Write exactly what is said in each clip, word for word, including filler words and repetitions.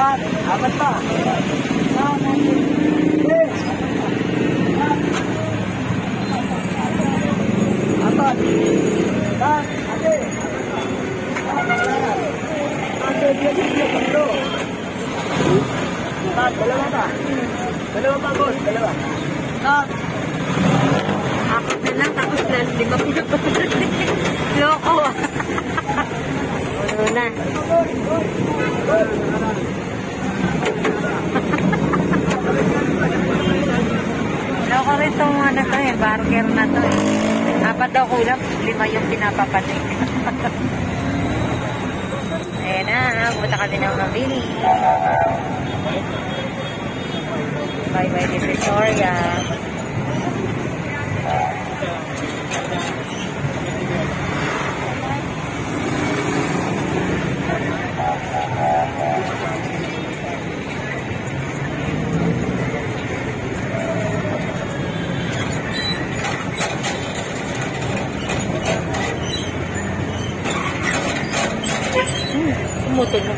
Apat. Apat pa. Apat. Dan, ate. Ate, dia dia betul. Empat, dalawa pa. Dalawa pa, boss. Dalawa. Stop. Apat na lang, tapos na, di ba pinapagod? Loko. Ano na? Loko rin itong ano to eh, burger na to eh. Apat daw kulang, lima yung pinapapatik. Ayan na, pumunta kami ng Mabini. Bye bye Divisoria. Umutin mo.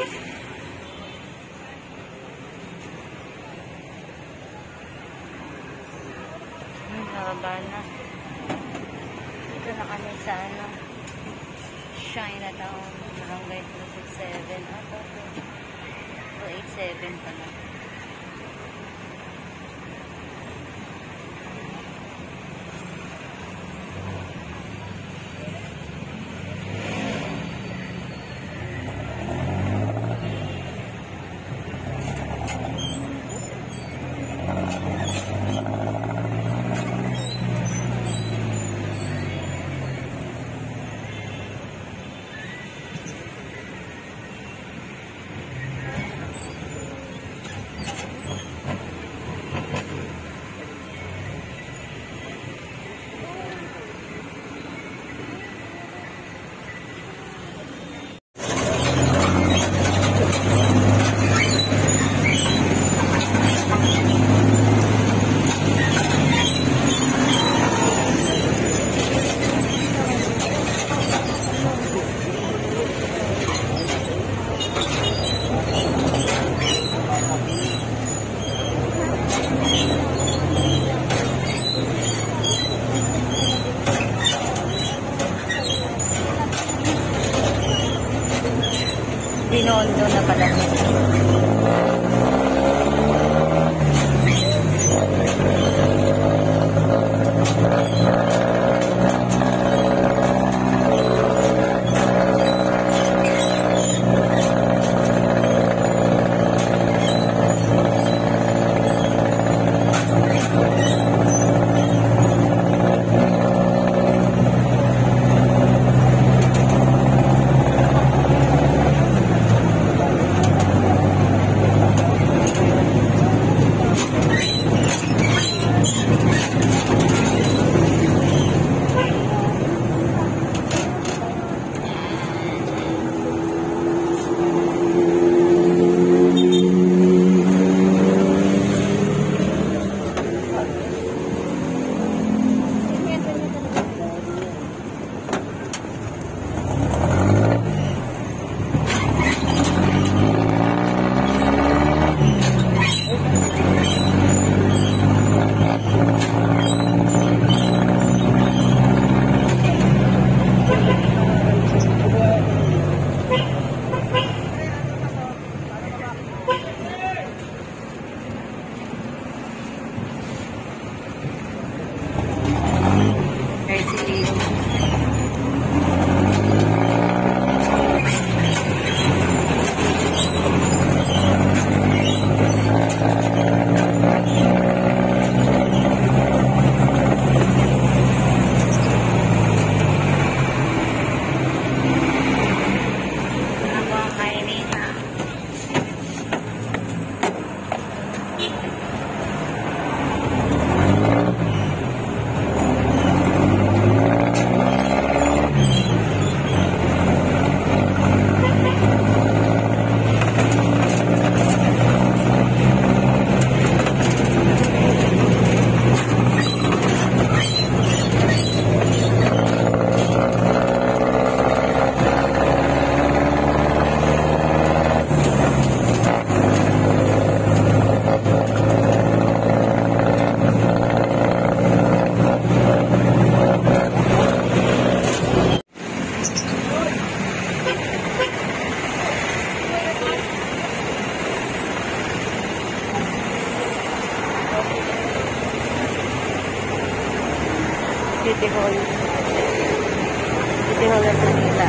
Hmm, nakaba na. Dito na kami sa ano, Chinatown, Barangay two sixty-seven. Ah, ito, ito. two eighty-seven pala. Binondo na pala. City Hall. City Hall ng Manila.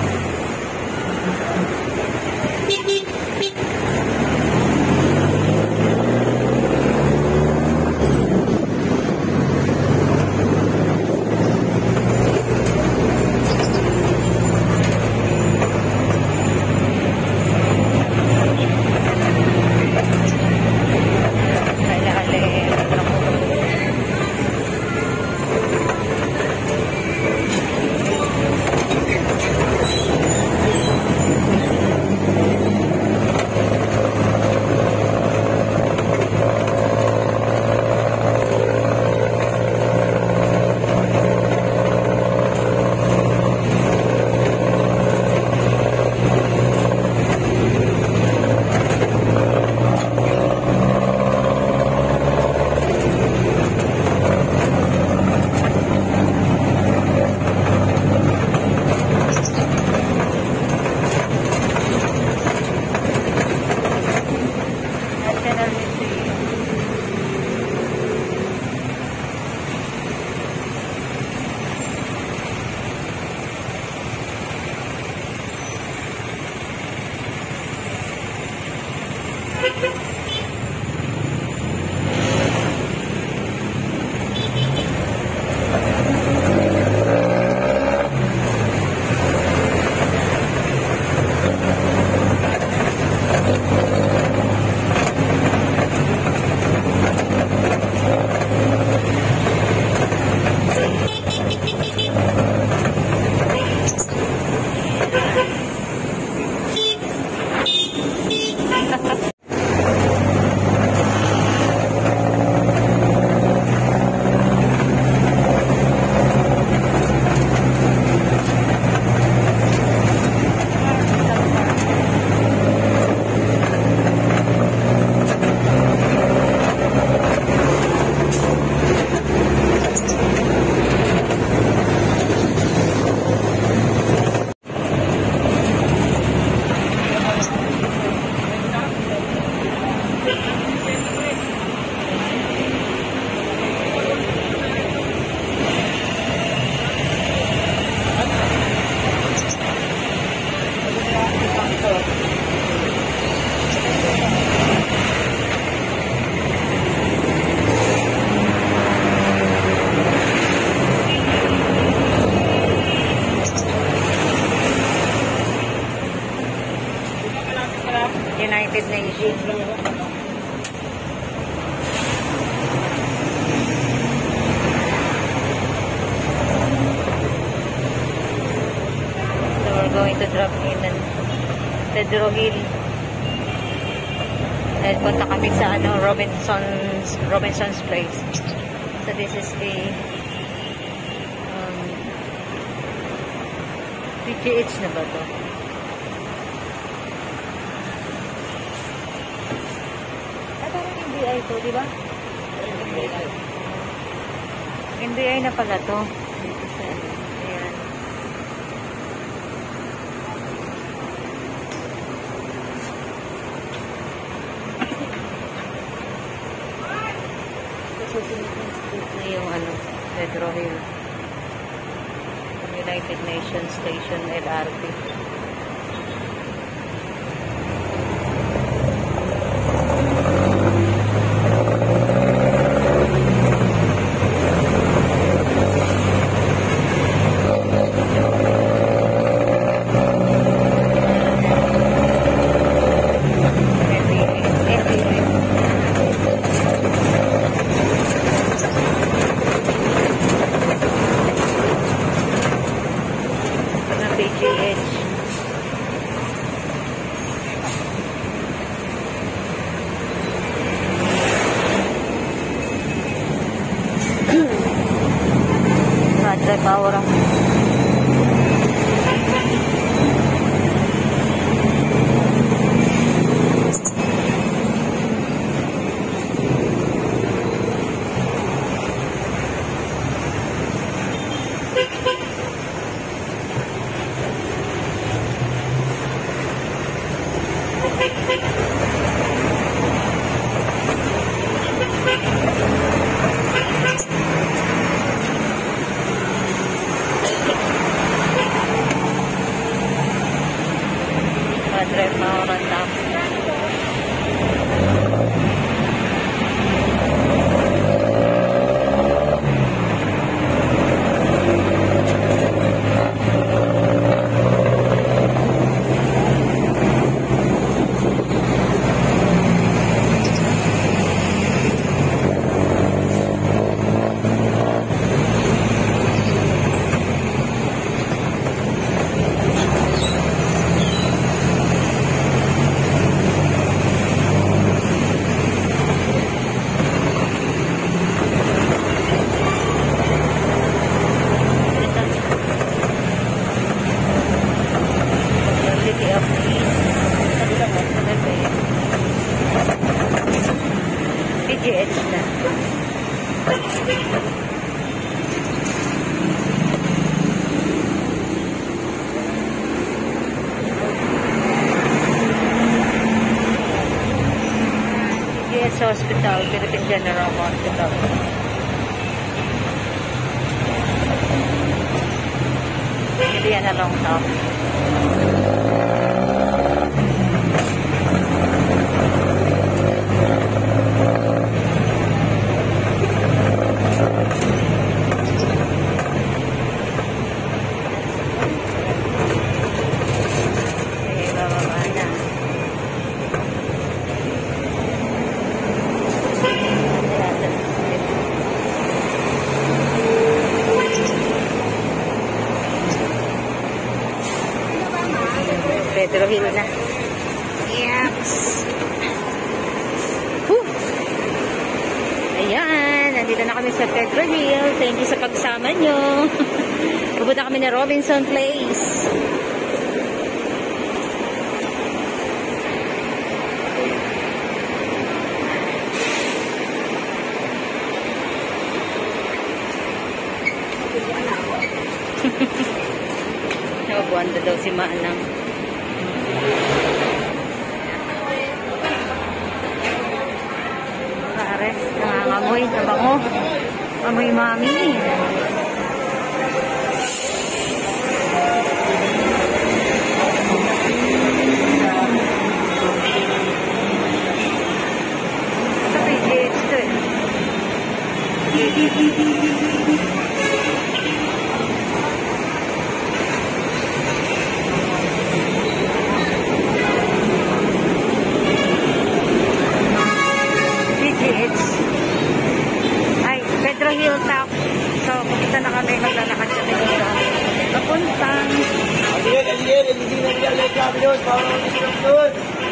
United Nations. So we're going to drop in in Pedro Gil. And punta kami sa ano, Robinson's Robinson's Place. So this is the um, P G H na ba to? Ay, parang N B I to, di ba? N B I na pala to. Dito sa ano. Ayan. Na yung ano, Pedro Hill. United Nations Station L R T. Madre paura. Madre paura Taft. P G H na. P G H Hospital, Philippine General Hospital. Hindi yan na long top. Pedro Gil na. Yes. Whew. Ayan, nandito na kami sa Pedro Gil. Thank you sa pagsama nyo. Pupunta kami na Robinson Place. Nabuanda daw si Manang. Pares, nangangamoy, nabango. Amoy mami. Sa P G H to eh. kami, maglalakad kami dito sa papuntang Adiyan, adiyan, hindi na nilalagay kami doon. Bawal kami doon.